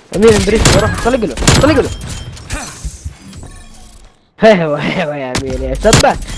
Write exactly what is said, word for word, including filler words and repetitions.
امين اندريس روح طلق له طلق له. ايوه ايوه يا امين يا سبك.